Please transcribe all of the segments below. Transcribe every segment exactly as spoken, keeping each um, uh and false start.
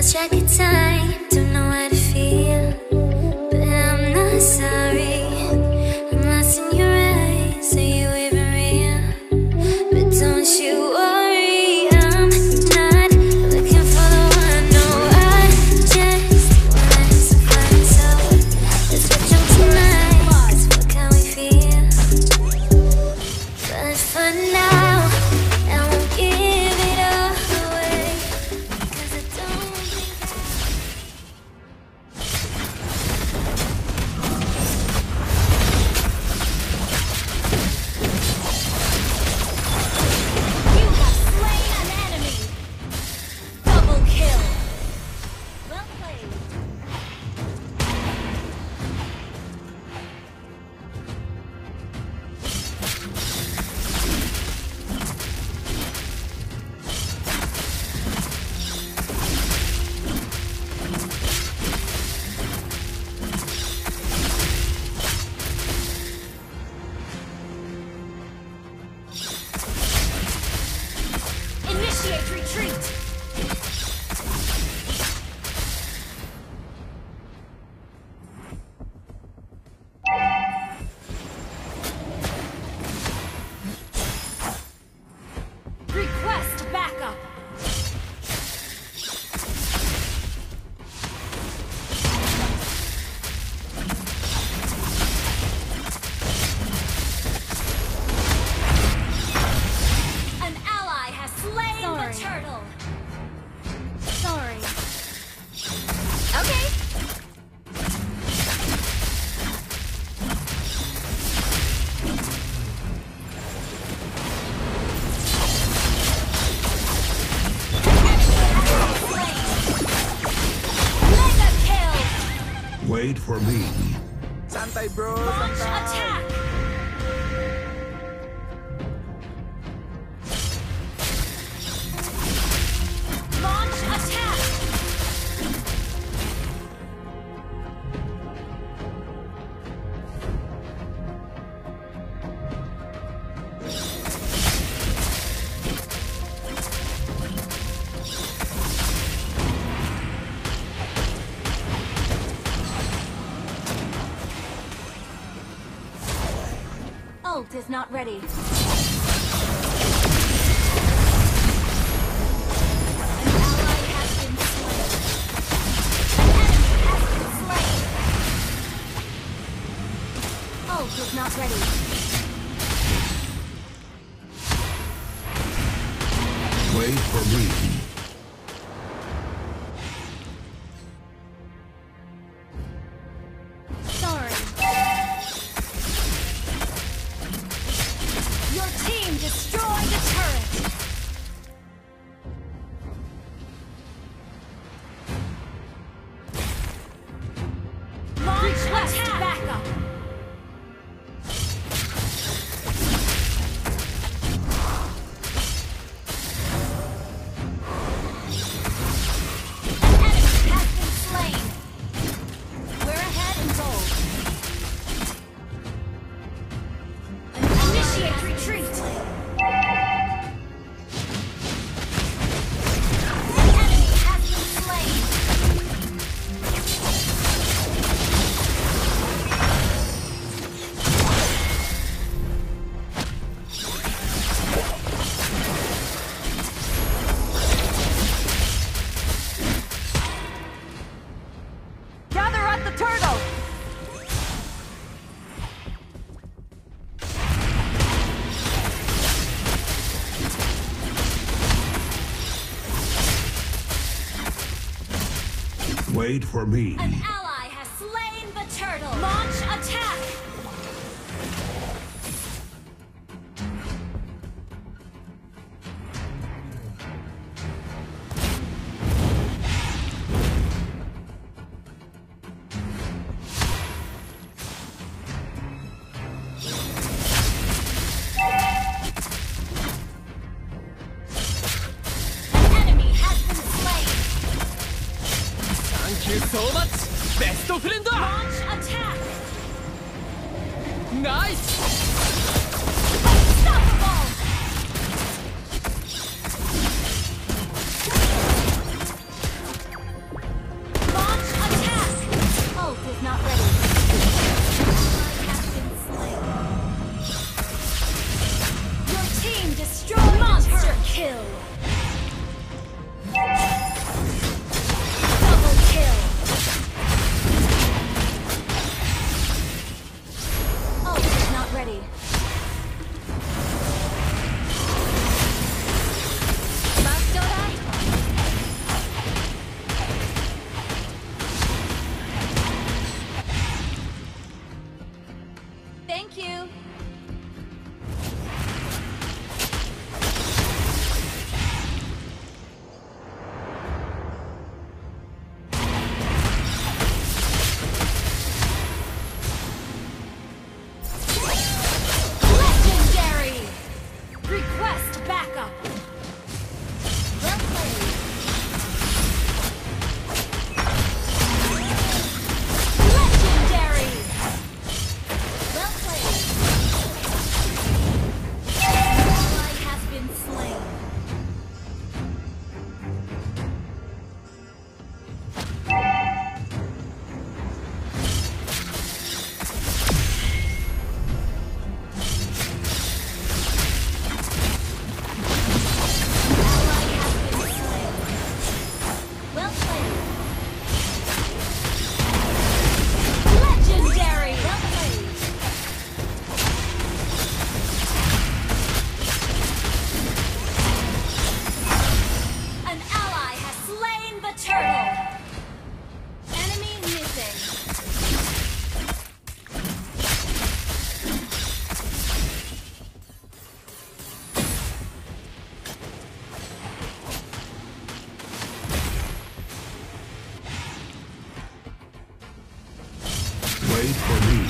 lost track of time, don't know how to feel, but I'm not sorry. I'm lost in your eyes, are you even real? But don't you worry, I'm not looking for the one. No, I just wanna survive myself. Let's switch up tonight, 'cause fuck how we feel. But for now, I won't give it all away, 'cause I don't think You have slain an enemy. Double kill. Well played. Initiate retreat. Request backup. An ally has slain Sorry. the turtle. Sorry. Okay. Mega kill. Wait for me. Santay bro, Launch santay. attack. Launch attack. Ult is not ready. An ally has been slain. An enemy has been slain. Ult is not ready. Wait for me. Sorry. Your team destroyed the turret. Launch attack. Backup. An enemy has been slain. We're ahead in gold. Initiate retreat. An enemy has been slain. Gather at the turtle! Wait for me. An ally has slain the turtle. Launch attack. An enemy has been slain. Thank you so much. Best friend. Launch attack. Nice. Unstoppable. kill. Double kill. Ult is not ready. Buff, don't I? Thank you. Legendary! Request backup! Well played. Legendary! Well played. Ally has been slain. Ally has been slain. Well played. Legendary! Well played. An ally has slain the turtle! Enemy missing. Wait for me.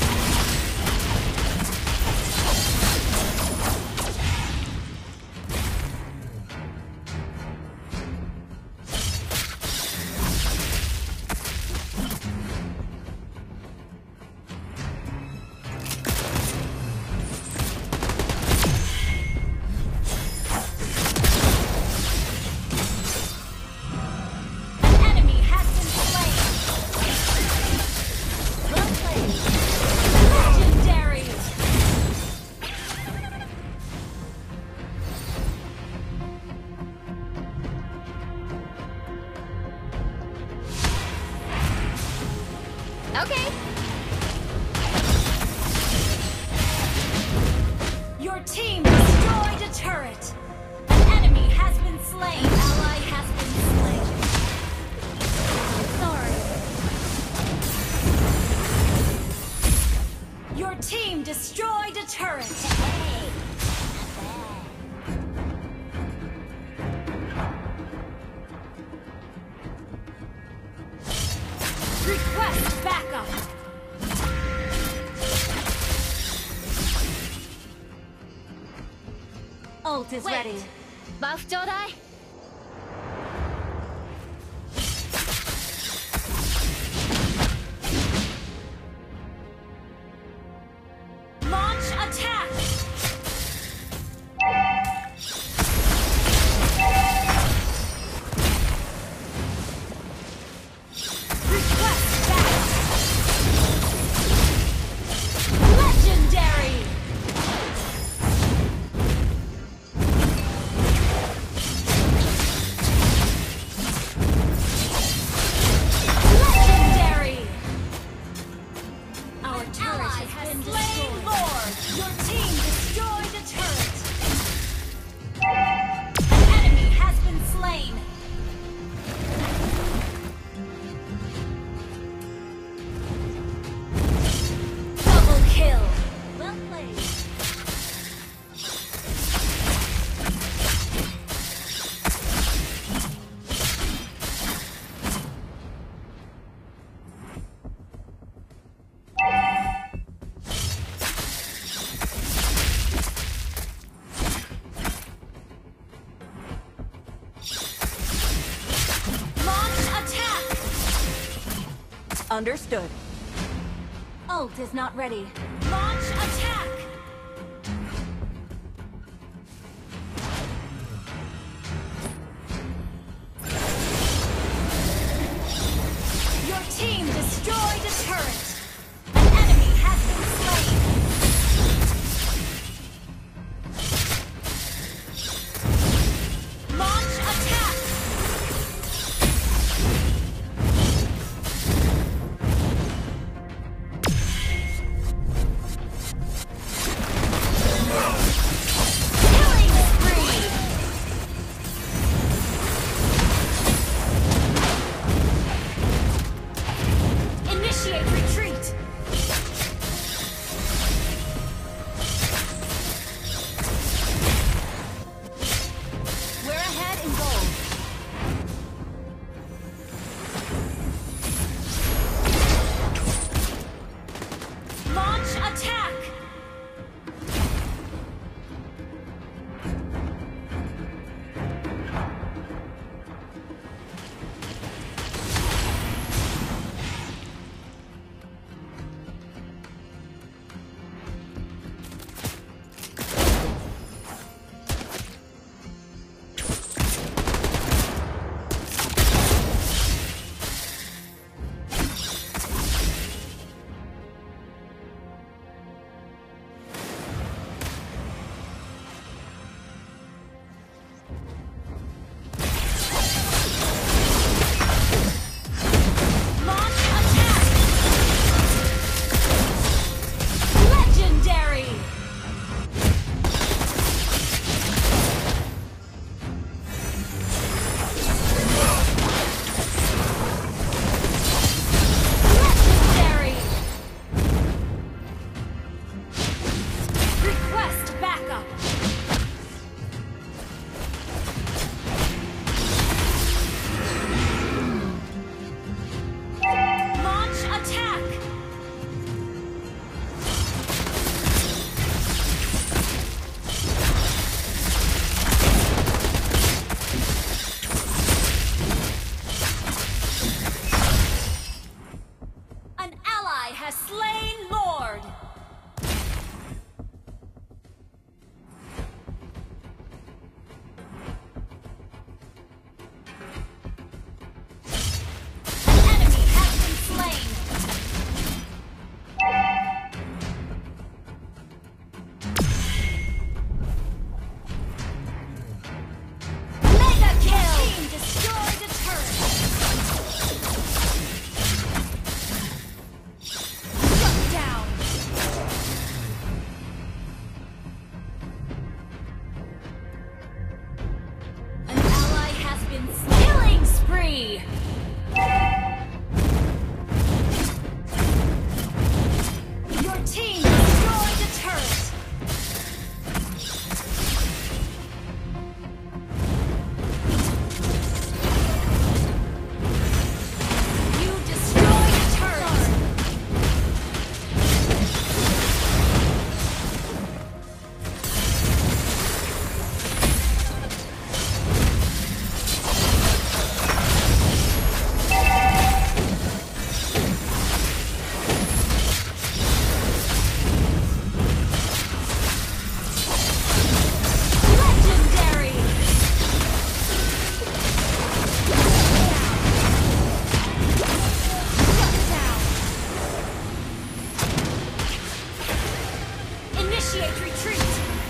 An enemy has been slain! Well played. Legendary! Okay. Your team destroyed a turret! An enemy has been slain! Ally has been slain. Sorry. Your team destroyed a turret! Hey. Request backup! Ult is Wait. ready. Buff, don't I? Launch attack! Request backup! Legendary! Legendary! Our An turret ally has has been slain destroyed. Lord! Your team destroyed a turret! An enemy has been slain! Double kill! Well played. Launch attack! Understood. Ult is not ready. Launch attack! Your team destroyed a turret! An enemy has been slain! Legendary! Your team destroyed the turret! You destroyed a turret! Legendary! Shut down! Initiate retreat!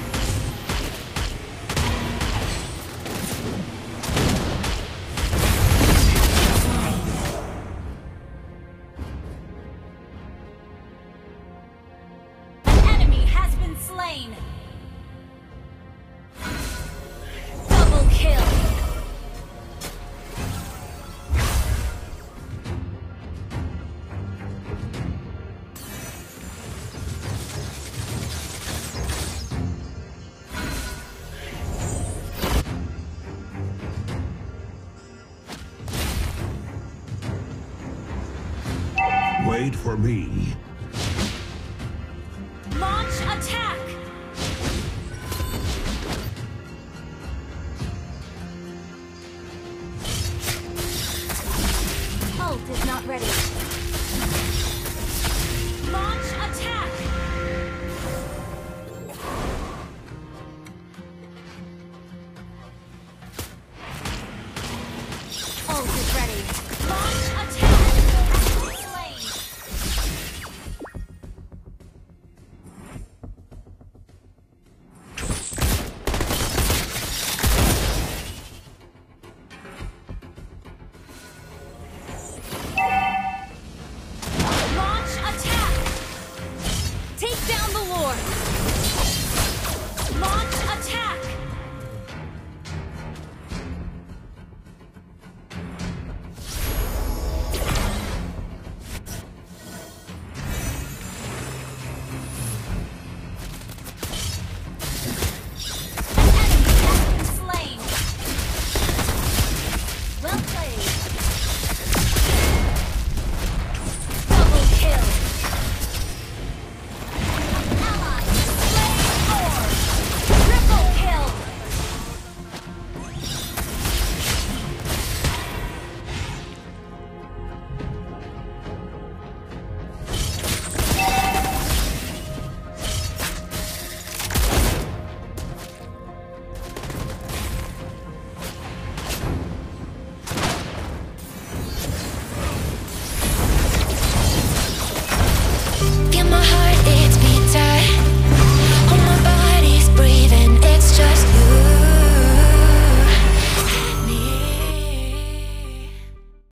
An enemy has been slain! Double kill! Wait for me.